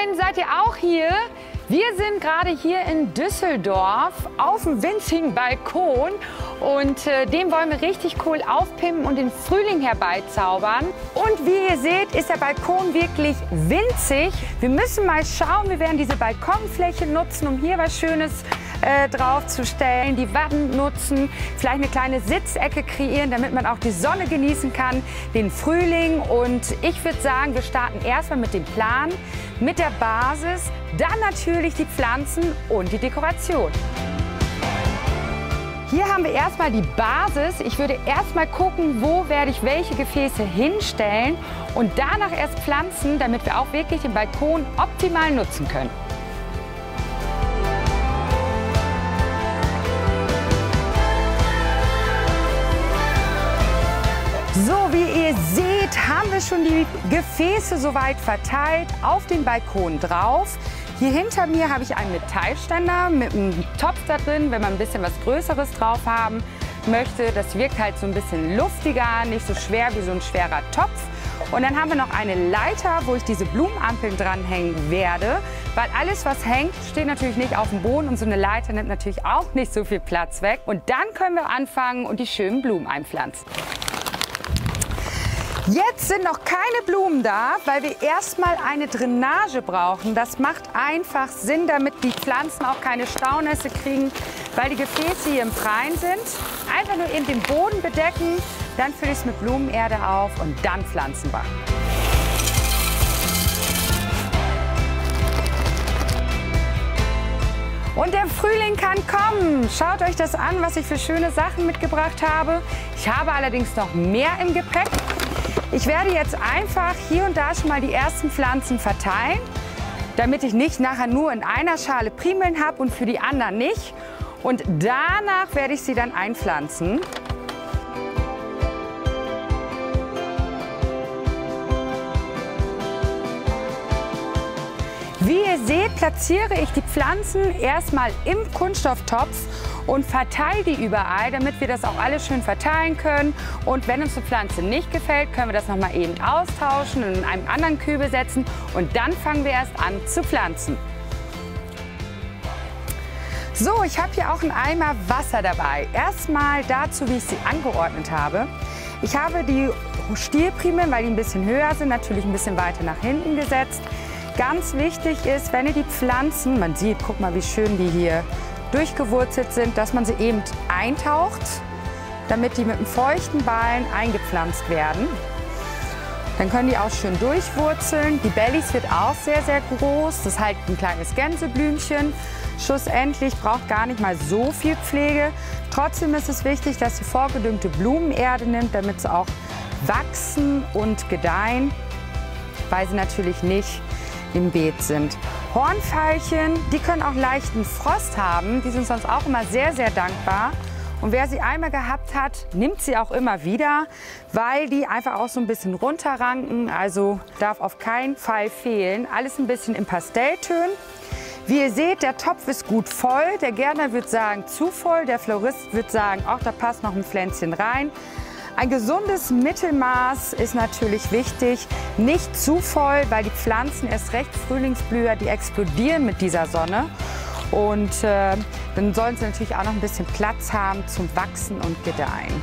Moin, seid ihr auch hier? Wir sind gerade hier in Düsseldorf auf dem winzigen Balkon und den wollen wir richtig cool aufpimpen und den Frühling herbeizaubern. Und wie ihr seht, ist der Balkon wirklich winzig. Wir müssen mal schauen, wir werden diese Balkonfläche nutzen, um hier was Schönes draufzustellen, die Watten nutzen, vielleicht eine kleine Sitzecke kreieren, damit man auch die Sonne genießen kann, den Frühling. Und ich würde sagen, wir starten erstmal mit dem Plan, mit der Basis, dann natürlich die Pflanzen und die Dekoration. Hier haben wir erstmal die Basis. Ich würde erstmal gucken, wo werde ich welche Gefäße hinstellen und danach erst pflanzen, damit wir auch wirklich den Balkon optimal nutzen können. So, wie ihr seht, haben wir schon die Gefäße soweit verteilt auf den Balkon drauf. Hier hinter mir habe ich einen Metallständer mit einem Topf da drin, wenn man ein bisschen was Größeres drauf haben möchte. Das wirkt halt so ein bisschen luftiger, nicht so schwer wie so ein schwerer Topf. Und dann haben wir noch eine Leiter, wo ich diese Blumenampeln dranhängen werde, weil alles, was hängt, steht natürlich nicht auf dem Boden und so eine Leiter nimmt natürlich auch nicht so viel Platz weg. Und dann können wir anfangen und die schönen Blumen einpflanzen. Jetzt sind noch keine Blumen da, weil wir erstmal eine Drainage brauchen. Das macht einfach Sinn, damit die Pflanzen auch keine Staunässe kriegen, weil die Gefäße hier im Freien sind. Einfach nur eben den Boden bedecken, dann fülle ich es mit Blumenerde auf und dann pflanzen wir. Und der Frühling kann kommen. Schaut euch das an, was ich für schöne Sachen mitgebracht habe. Ich habe allerdings noch mehr im Gepäck. Ich werde jetzt einfach hier und da schon mal die ersten Pflanzen verteilen, damit ich nicht nachher nur in einer Schale Primeln habe und für die anderen nicht. Und danach werde ich sie dann einpflanzen. Wie ihr seht, platziere ich die Pflanzen erstmal im Kunststofftopf und verteile die überall, damit wir das auch alles schön verteilen können. Und wenn uns die Pflanze nicht gefällt, können wir das noch mal eben austauschen und in einem anderen Kübel setzen. Und dann fangen wir erst an zu pflanzen. So, ich habe hier auch einen Eimer Wasser dabei. Erstmal dazu, wie ich sie angeordnet habe. Ich habe die Stielprimeln, weil die ein bisschen höher sind, natürlich ein bisschen weiter nach hinten gesetzt. Ganz wichtig ist, wenn ihr die Pflanzen, man sieht, guck mal, wie schön die hier durchgewurzelt sind, dass man sie eben eintaucht, damit die mit einem feuchten Ballen eingepflanzt werden. Dann können die auch schön durchwurzeln. Die Bellies wird auch sehr, sehr groß. Das ist halt ein kleines Gänseblümchen. Schlussendlich braucht gar nicht mal so viel Pflege. Trotzdem ist es wichtig, dass sie vorgedüngte Blumenerde nimmt, damit sie auch wachsen und gedeihen, weil sie natürlich nicht im Beet sind. Hornveilchen, die können auch leichten Frost haben. Die sind sonst auch immer sehr, sehr dankbar. Und wer sie einmal gehabt hat, nimmt sie auch immer wieder, weil die einfach auch so ein bisschen runterranken. Also darf auf keinen Fall fehlen. Alles ein bisschen in Pastelltönen. Wie ihr seht, der Topf ist gut voll. Der Gärtner wird sagen, zu voll. Der Florist wird sagen, auch da passt noch ein Pflänzchen rein. Ein gesundes Mittelmaß ist natürlich wichtig, nicht zu voll, weil die Pflanzen, erst recht Frühlingsblüher, die explodieren mit dieser Sonne. Und dann sollen sie natürlich auch noch ein bisschen Platz haben zum Wachsen und Gedeihen.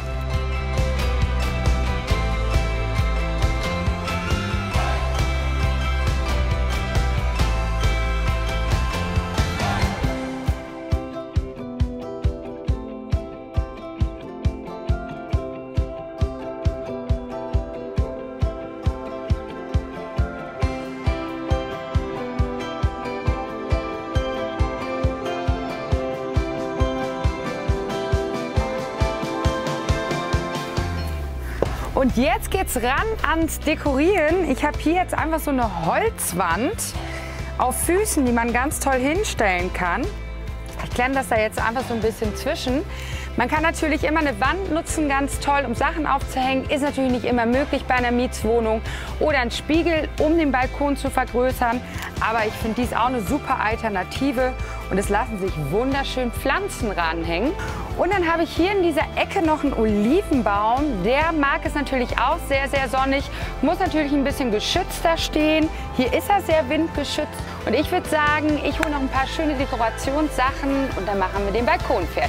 Und jetzt geht's ran ans Dekorieren. Ich habe hier jetzt einfach so eine Holzwand auf Füßen, die man ganz toll hinstellen kann. Ich klemme das da jetzt einfach so ein bisschen zwischen. Man kann natürlich immer eine Wand nutzen, ganz toll, um Sachen aufzuhängen. Ist natürlich nicht immer möglich bei einer Mietswohnung. Oder einen Spiegel, um den Balkon zu vergrößern. Aber ich finde dies auch eine super Alternative. Und es lassen sich wunderschön Pflanzen ranhängen. Und dann habe ich hier in dieser Ecke noch einen Olivenbaum. Der mag es natürlich auch sehr, sehr sonnig. Muss natürlich ein bisschen geschützter stehen. Hier ist er sehr windgeschützt. Und ich würde sagen, ich hole noch ein paar schöne Dekorationssachen und dann machen wir den Balkon fertig.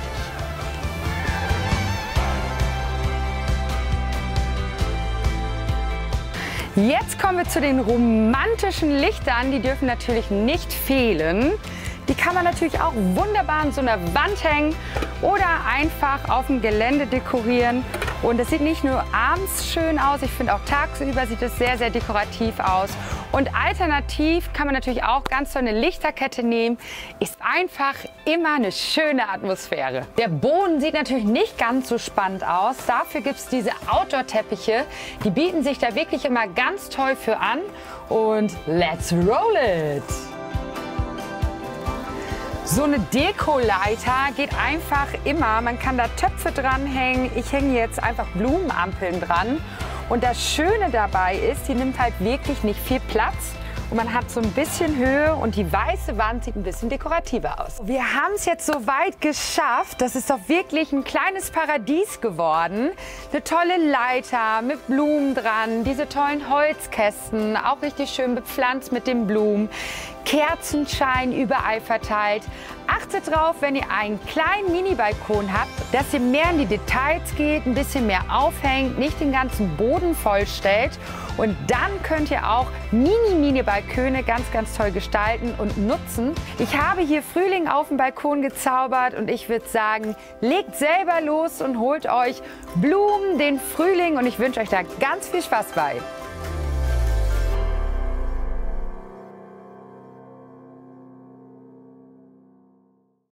Jetzt kommen wir zu den romantischen Lichtern. Die dürfen natürlich nicht fehlen. Die kann man natürlich auch wunderbar an so einer Wand hängen oder einfach auf dem Gelände dekorieren. Und es sieht nicht nur abends schön aus, ich finde auch tagsüber sieht es sehr, sehr dekorativ aus. Und alternativ kann man natürlich auch ganz so eine Lichterkette nehmen. Ist einfach immer eine schöne Atmosphäre. Der Boden sieht natürlich nicht ganz so spannend aus. Dafür gibt es diese Outdoor-Teppiche. Die bieten sich da wirklich immer ganz toll für an. Und let's roll it! So eine Dekoleiter geht einfach immer. Man kann da Töpfe dranhängen. Ich hänge jetzt einfach Blumenampeln dran. Und das Schöne dabei ist, die nimmt halt wirklich nicht viel Platz. Und man hat so ein bisschen Höhe und die weiße Wand sieht ein bisschen dekorativer aus. Wir haben es jetzt so weit geschafft. Das ist doch wirklich ein kleines Paradies geworden. Eine tolle Leiter mit Blumen dran, diese tollen Holzkästen, auch richtig schön bepflanzt mit den Blumen. Kerzenschein überall verteilt. Achtet drauf, wenn ihr einen kleinen Mini-Balkon habt, dass ihr mehr in die Details geht, ein bisschen mehr aufhängt, nicht den ganzen Boden vollstellt. Und dann könnt ihr auch Mini-Balköne ganz, ganz toll gestalten und nutzen. Ich habe hier Frühling auf dem Balkon gezaubert und ich würde sagen, legt selber los und holt euch Blumen, den Frühling und ich wünsche euch da ganz viel Spaß bei.